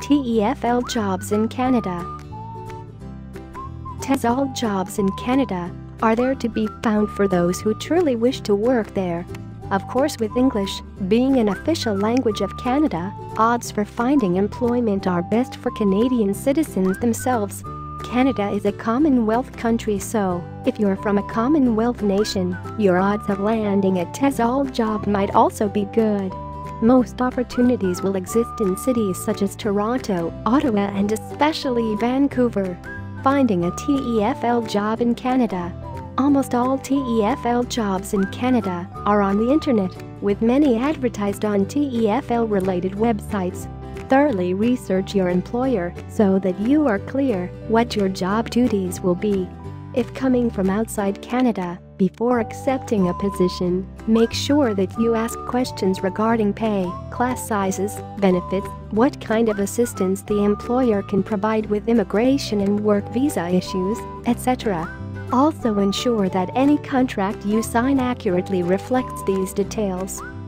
TEFL jobs in Canada. TESOL jobs in Canada are there to be found for those who truly wish to work there. Of course, with English being an official language of Canada, odds for finding employment are best for Canadian citizens themselves. Canada is a Commonwealth country, so if you're from a Commonwealth nation, your odds of landing a TESOL job might also be good. Most opportunities will exist in cities such as Toronto, Ottawa, and especially Vancouver. Finding a TEFL job in Canada. Almost all TEFL jobs in Canada are on the internet, with many advertised on TEFL-related websites. Thoroughly research your employer so that you are clear what your job duties will be. If coming from outside Canada, before accepting a position, make sure that you ask questions regarding pay, class sizes, benefits, what kind of assistance the employer can provide with immigration and work visa issues, etc. Also ensure that any contract you sign accurately reflects these details.